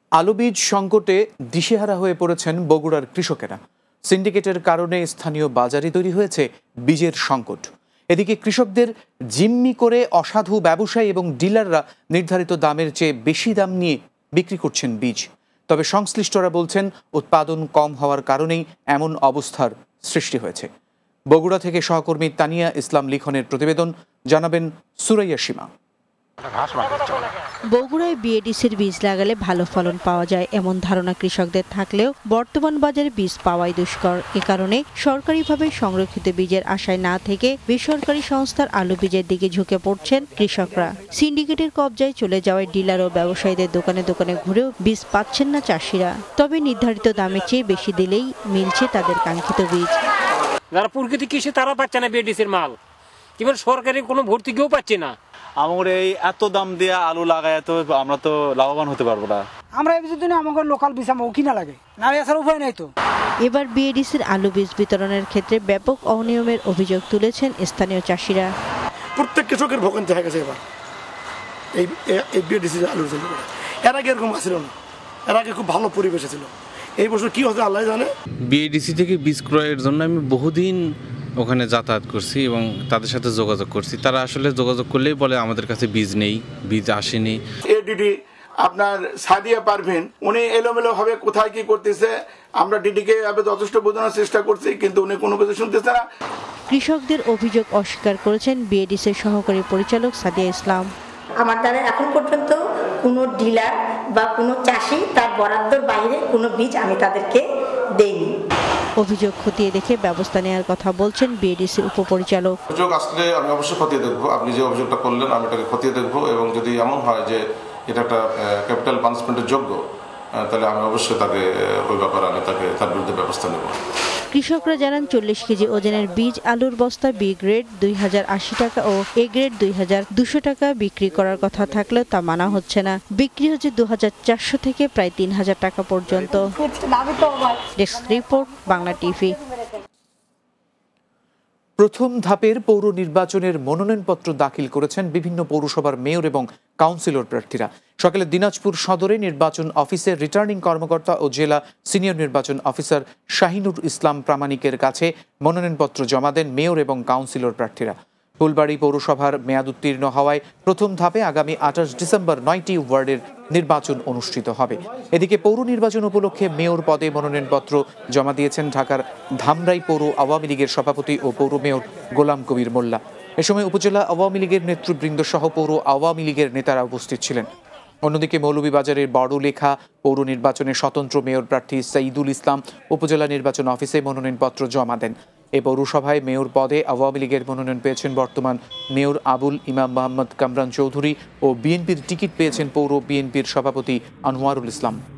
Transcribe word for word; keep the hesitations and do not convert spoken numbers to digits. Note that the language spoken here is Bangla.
আলু বীজ সংকটে দিশেহারা হয়ে পড়েছেন বগুড়ার কৃষকেরা। সিন্ডিকেটের কারণে স্থানীয় বাজারে তৈরি হয়েছে বীজের সংকট। এদিকে কৃষকদের জিম্মি করে অসাধু ব্যবসায়ী এবং ডিলাররা নির্ধারিত দামের চেয়ে বেশি দাম নিয়ে বিক্রি করছেন বীজ। তবে সংশ্লিষ্টরা বলছেন উৎপাদন কম হওয়ার কারণেই এমন অবস্থার সৃষ্টি হয়েছে। বগুড়া থেকে সহকর্মী তানিয়া ইসলাম লিখনের প্রতিবেদন, জানাবেন সুরাইয়া সীমা। বগুড়ায় বিএডিসির বীজ লাগালে ভালো ফলন পাওয়া যায় এমন ধারণা কৃষকদের থাকলেও বর্তমান বাজারে বীজ পাওয়াই দুষ্কর। এ কারণে সরকারিভাবে সংরক্ষিত বীজের আশায় না থেকে বেসরকারি সংস্থার আলু বীজের দিকে ঝুঁকে পড়ছেন কৃষকরা। সিন্ডিকেটের কবজায় চলে যাওয়ায় ডিলার ও ব্যবসায়ীদের দোকানে দোকানে ঘুরেও বীজ পাচ্ছেন না চাষিরা। তবে নির্ধারিত দামের চেয়ে বেশি দিলেই মিলছে তাদের কাঙ্ক্ষিত বীজ। যারা প্রকৃতি কৃষি তারা পাচ্ছে না বিএডিসির মাল, কিংবা সরকারি কোনো ভর্তুকিও পাচ্ছে না। আমার এই এত দাম দিয়ে আলু লাগায় তো আমরা তো লাভবান হতে পারবো না। আমরা এই জন্য আমাকে লোকাল বীজ আমাকে কিনা লাগে, না এছাড়া উপায় নাই তো। এবার বিএডিসির আলু বীজ বিতরণের ক্ষেত্রে ব্যাপক অনিয়মের অভিযোগ তুলেছেন স্থানীয় চাষিরা। প্রত্যেক কৃষকের ভোগান্তি হয়ে গেছে এবার এই এই বিএডিসির আলুর জন্য। এর আগে এরকম আসছিল না, এর আগে খুব ভালো পরিবেশে ছিল। এই বছর কি হচ্ছে আল্লাহ জানে। বিএডিসি থেকে বীজ ক্রয়ের জন্য আমি বহুদিন ওখানে যাতায়াত করছি এবং তাদের সাথে যোগাযোগ করছি। তারা আসলে যোগাযোগ করলেই বলে আমাদের কাছে বীজ নেই, বীজ আসেনি। এডিডি আপনার সাদিয়া পারভিন উনি এলোমেলো ভাবে কোথায় কি করতেছে, আমরা ডিডিকে যথেষ্ট বোঝানোর চেষ্টা করছি, কিন্তু উনি কোনো কিছু শুনতেছে না। কৃষকদের অভিযোগ অস্বীকার করেছেন বিএডিসির সহকারী পরিচালক সাদিয়া ইসলাম। আমার দ্বারা এখন পর্যন্ত কোনো ডিলার বা কোনো চাষি তার বরাদ্দর বাইরে কোনো বীজ আমি তাদেরকে দেইনি। অভিযোগ খতিয়ে দেখে ব্যবস্থা নেওয়ার কথা বলছেন বিএডিসির উপপরিচালক। অভিযোগ আসলে আমি অবশ্যই খতিয়ে দেখবো। আপনি যে অভিযোগটা করলেন আমি এটাকে খতিয়ে দেখবো, এবং যদি এমন হয় যে এটা একটা ক্যাপিটাল পানিশমেন্টের যোগ্য, তাহলে আমি অবশ্যই তাকে ওই ব্যাপারে আমি তাকে তার বিরুদ্ধে ব্যবস্থা নেব। কৃষকরা জানান চল্লিশ কেজি ওজনের বীজ আলুর বস্তা বি গ্রেড দুই হাজার আশি টাকা ও এ গ্রেড দুই হাজার দুশো টাকা বিক্রি করার কথা থাকলেও তা মানা হচ্ছে না। বিক্রি হচ্ছে দু হাজার চারশো থেকে প্রায় তিন হাজার টাকা পর্যন্ত। Desk report, Bangla TV. প্রথম ধাপের পৌর নির্বাচনের মনোনয়নপত্র দাখিল করেছেন বিভিন্ন পৌরসভার মেয়র এবং কাউন্সিলর প্রার্থীরা। সকালে দিনাজপুর সদরে নির্বাচন অফিসের রিটার্নিং কর্মকর্তা ও জেলা সিনিয়র নির্বাচন অফিসার শাহিনুর ইসলাম প্রামাণিকের কাছে মনোনয়নপত্র জমা দেন মেয়র এবং কাউন্সিলর প্রার্থীরা। ফুলবাড়ী পৌরসভার মেয়াদ উত্তীর্ণ হওয়ায় প্রথম ধাপে আগামী আঠাশ ডিসেম্বর নয়টি ওয়ার্ডের নির্বাচন অনুষ্ঠিত হবে। এদিকে পৌর নির্বাচন উপলক্ষে মেয়র পদে মনোনয়নপত্র জমা দিয়েছেন ঢাকার ধামরাই পৌর আওয়ামী লীগের সভাপতি ও পৌর মেয়র গোলাম কবির মোল্লা। এ সময় উপজেলা আওয়ামী লীগের নেতৃবৃন্দ সহ পৌর আওয়ামী লীগের নেতারা উপস্থিত ছিলেন। অন্যদিকে মৌলভীবাজারের বড়লেখা পৌর নির্বাচনে স্বতন্ত্র মেয়র প্রার্থী সাইদুল ইসলাম উপজেলা নির্বাচন অফিসে মনোনয়নপত্র জমা দেন। এ পৌরসভায় মেয়র পদে আওয়ামী লীগের মনোনয়ন পেয়েছেন বর্তমান মেয়র আবুল ইমাম মোহাম্মদ কামরান চৌধুরী ও বিএনপির টিকিট পেয়েছেন পৌর বিএনপির সভাপতি আনোয়ারুল ইসলাম।